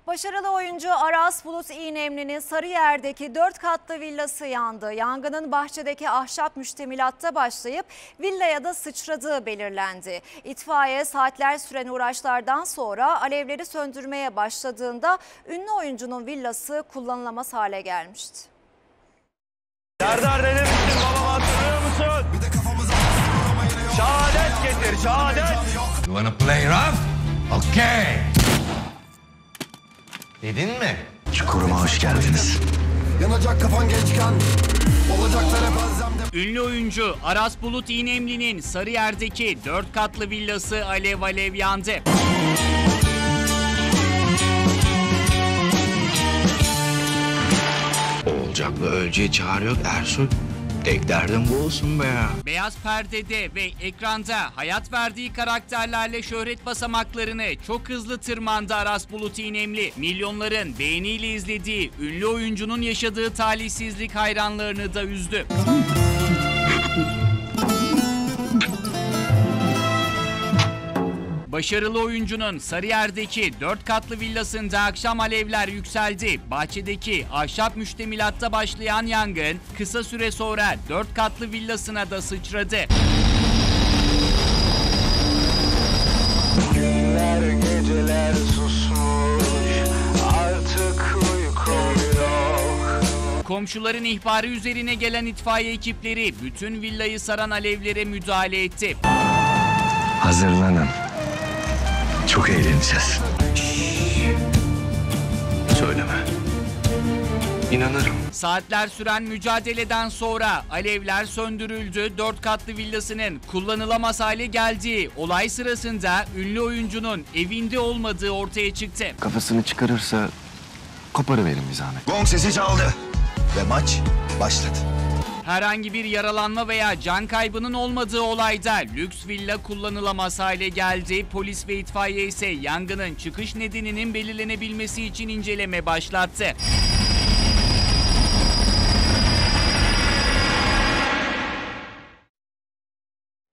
Başarılı oyuncu Aras Bulut İynemli'nin Sarıyer'deki 4 katlı villası yandı. Yangının bahçedeki ahşap müştemilatta başlayıp villaya da sıçradığı belirlendi. İtfaiye saatler süren uğraşlardan sonra alevleri söndürmeye başladığında ünlü oyuncunun villası kullanılamaz hale gelmişti. Serdar demiştin, babam hatırlıyor musun? Şehadet getir, şehadet. You wanna play rough? Okay. Dedin mi? Çukuruma hoş geldiniz. Yanacak kafan gençken, olacaklar hep özlemde. Ünlü oyuncu Aras Bulut İynemli'nin Sarıyer'deki 4 katlı villası alev alev yandı. Olacaklı ölçüye çağırıyor Ersoy. Tek derdim bu olsun be ya. Beyaz perdede ve ekranda hayat verdiği karakterlerle şöhret basamaklarını çok hızlı tırmandı Aras Bulut İynemli. Milyonların beğeniyle izlediği ünlü oyuncunun yaşadığı talihsizlik hayranlarını da üzdü. Başarılı oyuncunun Sarıyer'deki 4 katlı villasında akşam alevler yükseldi. Bahçedeki ahşap müştemilatta başlayan yangın kısa süre sonra 4 katlı villasına da sıçradı. Günler geceler susmuş, artık uykum yok. Komşuların ihbarı üzerine gelen itfaiye ekipleri bütün villayı saran alevlere müdahale etti. Hazırlanın. Çok eğleneceğiz. Söyleme. İnanırım. Saatler süren mücadeleden sonra alevler söndürüldü. 4 katlı villasının kullanılamaz hale geldiği olay sırasında ünlü oyuncunun evinde olmadığı ortaya çıktı. Kafasını çıkarırsa koparıverin bir zahmet. Gong sesi çaldı ve maç başladı. Herhangi bir yaralanma veya can kaybının olmadığı olayda lüks villa kullanılamaz hale geldi. Polis ve itfaiye ise yangının çıkış nedeninin belirlenebilmesi için inceleme başlattı.